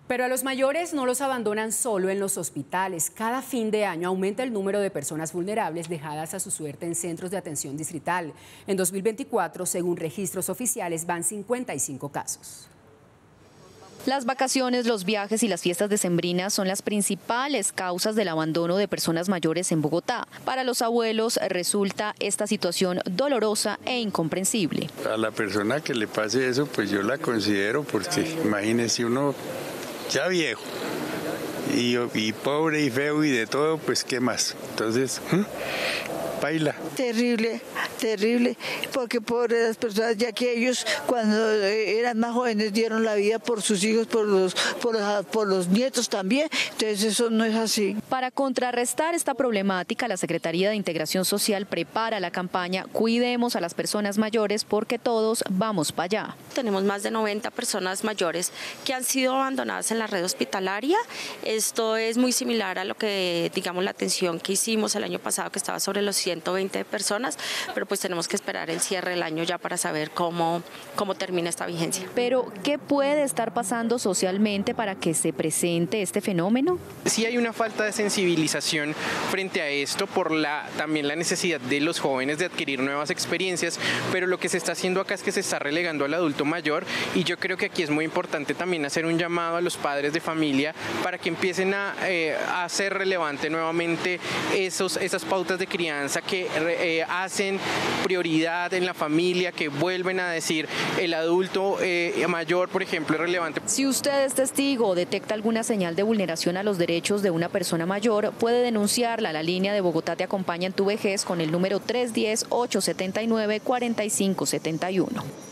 Pero a los mayores no los abandonan solo en los hospitales. Cada fin de año aumenta el número de personas vulnerables dejadas a su suerte en centros de atención distrital. En 2024, según registros oficiales, van 55 casos. Las vacaciones, los viajes y las fiestas decembrinas son las principales causas del abandono de personas mayores en Bogotá. Para los abuelos resulta esta situación dolorosa e incomprensible. A la persona que le pase eso, pues yo la considero, porque imagínese uno ya viejo y pobre y feo y de todo, pues qué más. Entonces, baila. Terrible, terrible, porque por las personas, ya que ellos cuando eran más jóvenes dieron la vida por sus hijos, por los nietos también, entonces eso no es así. Para contrarrestar esta problemática, la Secretaría de Integración Social prepara la campaña Cuidemos a las personas mayores porque todos vamos para allá. Tenemos más de 90 personas mayores que han sido abandonadas en la red hospitalaria. Esto es muy similar a lo que, digamos, la atención que hicimos el año pasado, que estaba sobre los 120 personas, pero pues tenemos que esperar el cierre del año ya para saber cómo termina esta vigencia. Pero, ¿qué puede estar pasando socialmente para que se presente este fenómeno? Sí hay una falta de sensibilización frente a esto por también la necesidad de los jóvenes de adquirir nuevas experiencias, pero lo que se está haciendo acá es que se está relegando al adulto mayor, y yo creo que aquí es muy importante también hacer un llamado a los padres de familia para que empiecen a hacer relevante nuevamente esas pautas de crianza que hacen prioridad en la familia, que vuelven a decir el adulto mayor, por ejemplo, es relevante. Si usted es testigo o detecta alguna señal de vulneración a los derechos de una persona mayor, puede denunciarla a la línea de Bogotá Te Acompaña en tu Vejez con el número 310-879-4571.